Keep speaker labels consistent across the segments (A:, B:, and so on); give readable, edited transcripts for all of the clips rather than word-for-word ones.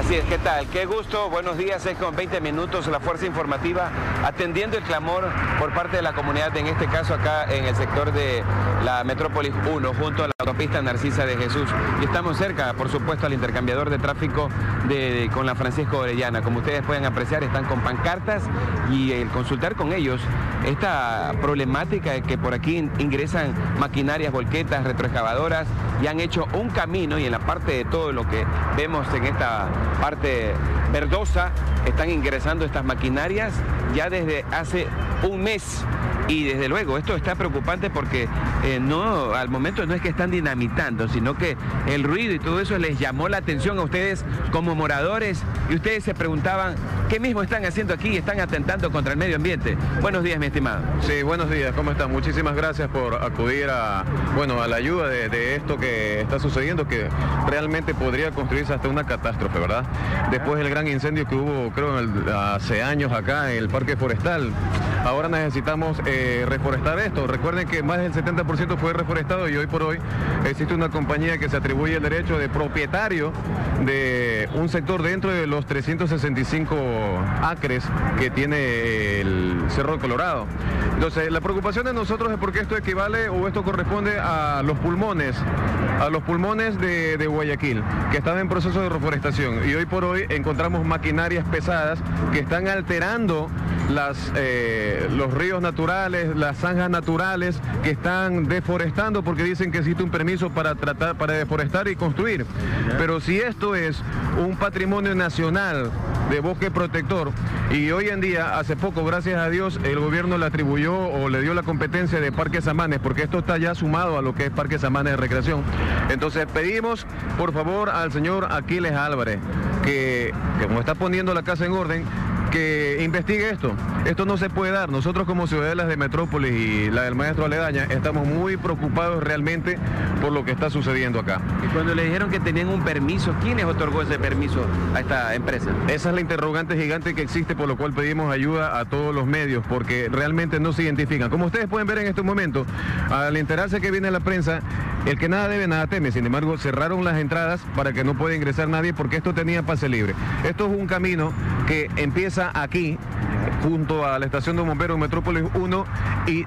A: Así es, ¿qué tal? Qué gusto, buenos días, es con 20 minutos la Fuerza Informativa atendiendo el clamor por parte de la comunidad, en este caso acá en el sector de la Metrópolis 1, junto a la autopista Narcisa de Jesús. Y estamos cerca, por supuesto, al intercambiador de tráfico con la Francisco Orellana. Como ustedes pueden apreciar, están con pancartas y el consultar con ellos esta problemática de que por aquí ingresan maquinarias, volquetas, retroexcavadoras y han hecho un camino, y en la parte de todo lo que vemos en esta parte verdosa están ingresando estas maquinarias ya desde hace un mes. Y desde luego esto está preocupante porque al momento no es que están dinamitando, sino que el ruido y todo eso les llamó la atención a ustedes como moradores, y ustedes se preguntaban qué mismo están haciendo aquí y están atentando contra el medio ambiente. Buenos días, mi estimado.
B: Sí, buenos días, ¿cómo están? Muchísimas gracias por acudir a la ayuda de esto que está sucediendo, que realmente podría construirse hasta una catástrofe, ¿verdad? Después del gran incendio que hubo, creo, hace años acá en el Parque Forestal. Ahora necesitamos reforestar esto. Recuerden que más del 70% fue reforestado y hoy por hoy existe una compañía que se atribuye el derecho de propietario de un sector dentro de los 365 acres que tiene el Cerro Colorado. Entonces, la preocupación de nosotros es porque esto equivale o esto corresponde a los pulmones de Guayaquil, que están en proceso de reforestación, y hoy por hoy encontramos maquinarias pesadas que están alterando los ríos naturales, las zanjas naturales, que están deforestando porque dicen que existe un permiso para deforestar y construir. Pero si esto es un patrimonio nacional de bosque protector, y hoy en día, hace poco, gracias a Dios, el gobierno le atribuyó o le dio la competencia de Parque Samanes, porque esto está ya sumado a lo que es Parque Samanes de recreación. Entonces pedimos por favor al señor Aquiles Álvarez, que como está poniendo la casa en orden, que investigue esto. Esto no se puede dar. Nosotros como ciudadanos de Metrópolis y la del maestro Aledaña estamos muy preocupados realmente por lo que está sucediendo acá.
A: Y cuando le dijeron que tenían un permiso, ¿quién les otorgó ese permiso a esta empresa?
B: Esa es la interrogante gigante que existe, por lo cual pedimos ayuda a todos los medios, porque realmente no se identifican. Como ustedes pueden ver en estos momentos, al enterarse que viene la prensa, el que nada debe, nada teme. Sin embargo, cerraron las entradas para que no pueda ingresar nadie, porque esto tenía pase libre. Esto es un camino que empieza aquí, junto a la estación de bomberos Metrópolis 1, y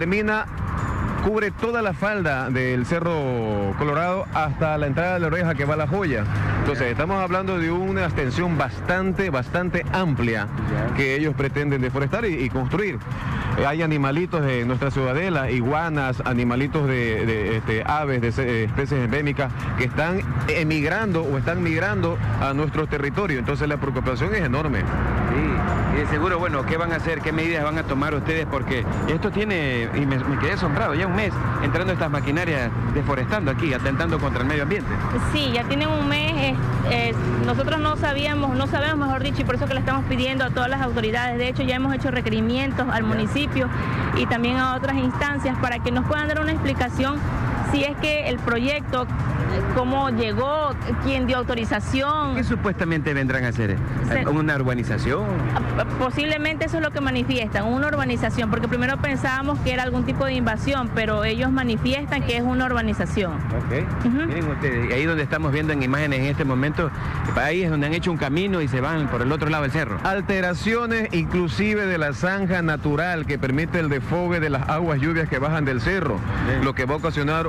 B: cubre toda la falda del Cerro Colorado hasta la entrada de la Oreja, que va a La Joya. Entonces estamos hablando de una extensión bastante amplia que ellos pretenden deforestar y construir. Hay animalitos de nuestra ciudadela, iguanas, animalitos de aves, de especies endémicas, que están emigrando o están migrando a nuestro territorio. Entonces la preocupación es enorme.
A: Sí, y de seguro, bueno, ¿qué van a hacer? ¿Qué medidas van a tomar ustedes? Porque esto tiene, y me quedé asombrado, ya un mes entrando estas maquinarias deforestando aquí, atentando contra el medio ambiente.
C: Sí, ya tienen un mes. Nosotros no sabemos, mejor dicho, y por eso que le estamos pidiendo a todas las autoridades. De hecho, ya hemos hecho requerimientos al municipio y también a otras instancias para que nos puedan dar una explicación si es que el proyecto, cómo llegó, quién dio autorización.
A: ¿Qué supuestamente vendrán a hacer? ¿Una urbanización?
C: Posiblemente eso es lo que manifiestan, una urbanización, porque primero pensábamos que era algún tipo de invasión, pero ellos manifiestan que es una urbanización.
A: Ok. Miren ustedes, ahí donde estamos viendo en imágenes en este momento, ahí es donde han hecho un camino y se van por el otro lado del cerro.
B: Alteraciones inclusive de la zanja natural que permite el desfogue de las aguas lluvias que bajan del cerro, lo que va a ocasionar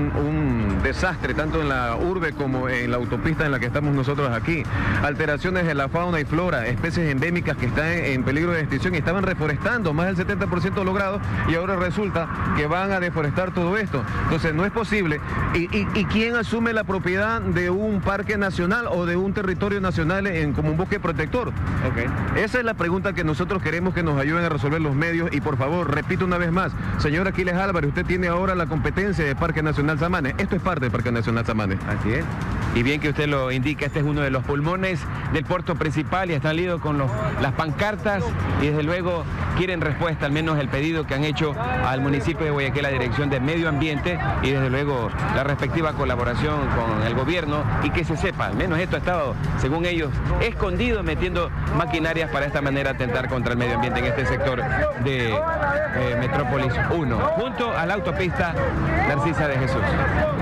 B: un desastre tanto en la urbe como en la autopista en la que estamos nosotros aquí. Alteraciones de la fauna y flora, especies endémicas que están en peligro de extinción y estaban reforestando, más del 70% logrado, y ahora resulta que van a deforestar todo esto. Entonces no es posible. ¿Y quién asume la propiedad de un parque nacional o de un territorio nacional como un bosque protector? Esa es la pregunta que nosotros queremos que nos ayuden a resolver los medios. Y por favor, repito una vez más, señor Aquiles Álvarez, usted tiene ahora la competencia de Parque Nacional Samanes. Esto es parte del Parque Nacional Samanes.
A: Así es. Y bien que usted lo indica, este es uno de los pulmones del puerto principal y están lidos con las pancartas, y desde luego quieren respuesta, al menos el pedido que han hecho al municipio de Guayaquil, la Dirección de Medio Ambiente, y desde luego la respectiva colaboración con el gobierno, y que se sepa, al menos esto ha estado, según ellos, escondido, metiendo maquinarias para esta manera atentar contra el medio ambiente en este sector de Metrópolis 1, junto a la autopista Narcisa de Jesús.